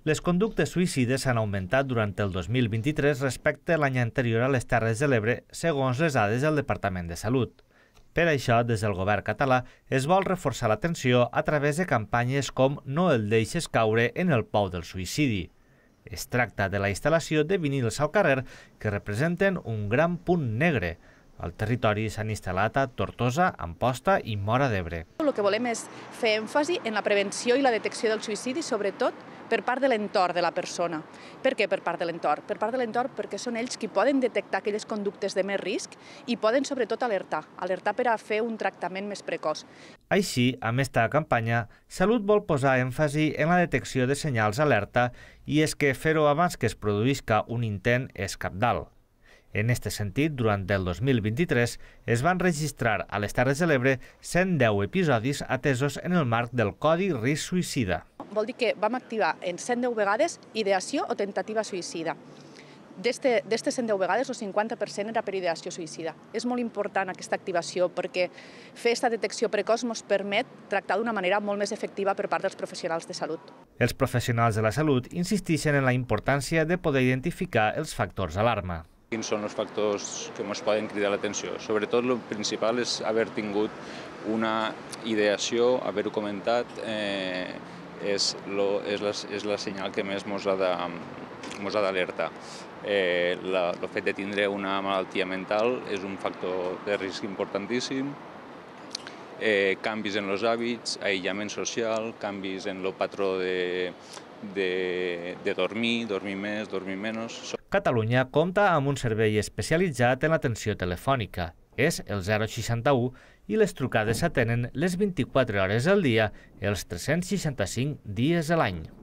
Les conductes suïcides han augmentat durant el 2023 respecte a l'any anterior a les Terres de l'Ebre, segons les dades del Departament de Salut. Per això, des del govern català, es vol reforçar l'atenció a través de campanyes com No el deixes caure en el pou del suïcidi. Es tracta de la instal·lació de vinils al carrer que representen un gran punt negre. Al territori s'han instal·lat a Tortosa, Amposta i Móra d'Ebre. El que volem és fer èmfasi en la prevenció i la detecció del suïcidi, sobretot per part de l'entorn de la persona. Per què per part de l'entorn? Per part de l'entorn perquè són ells qui poden detectar aquelles conductes de més risc i poden sobretot alertar per a fer un tractament més precoç. Així, amb esta campanya, Salut vol posar èmfasi en la detecció de senyals alerta i és que fer-ho abans que es produïsca un intent és cabdal. En aquest sentit, durant el 2023 es van registrar a les Terres de l'Ebre 110 episodis atesos en el marc del Codi Risc Suïcida. Vol dir que vam activar en 110 vegades ideació o tentativa suïcida. D'estes 110 vegades, el 50% era per ideació suïcida. És molt important aquesta activació perquè fer aquesta detecció precoç ens permet tractar d'una manera molt més efectiva per part dels professionals de salut. Els professionals de la salut insisteixen en la importància de poder identificar els factors d'alarma. Quins són els factors que ens poden cridar l'atenció? Sobretot el principal és haver tingut una ideació, haver-ho comentat, és la senyal que més ens ha d'alertar. El fet de tindre una malaltia mental és un factor de risc importantíssim. Canvis en els hàbits, aïllament social, canvis en el patró de dormir, dormir més, dormir menys. Catalunya compta amb un servei especialitzat en l'atenció telefònica. És el 061 i les trucades s'atenen les 24 hores al dia, els 365 dies a l'any.